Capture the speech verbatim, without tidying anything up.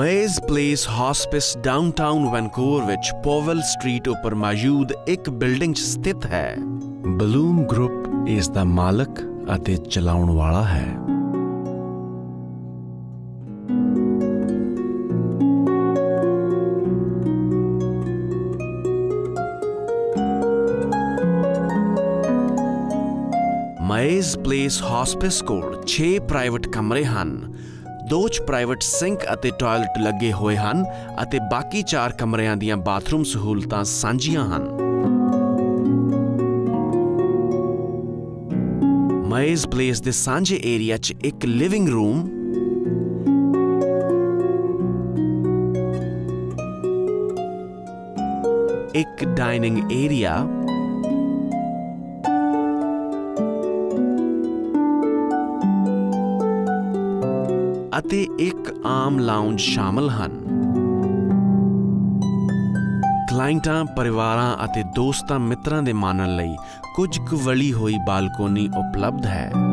मेज place hospice downtown Vancouver which Powell street उपर मौजूद एक बिल्डिंग स्थित है। बलूम ग्रुप इस दा मालक अते चलाउण वाला है। मेज प्लेस हॉस्पिस कोल छे प्राइवेट कमरे हन। दो च प्राइवेट सिंक अते टॉयलेट लगे हुए हन अते बाकी चार कमरियां दियां बाथरूम सहूलतां सांझियां हन। मेज प्लेस दे सांझे एरिया च एक लिविंग रूम, एक डाइनिंग एरिया, ਅਤੇ ਇੱਕ ਆਮ ਲਾਉਂਜ ਸ਼ਾਮਲ ਹਨ। ਕਲਾਇੰਟਾਂ, ਪਰਿਵਾਰਾਂ ਅਤੇ ਦੋਸਤਾਂ ਮਿੱਤਰਾਂ ਦੇ ਮਾਣਨ ਲਈ ਕੁਝ ਕੁ ਵਲੀ ਹੋਈ ਬਾਲਕੋਨੀ ਉਪਲਬਧ ਹੈ।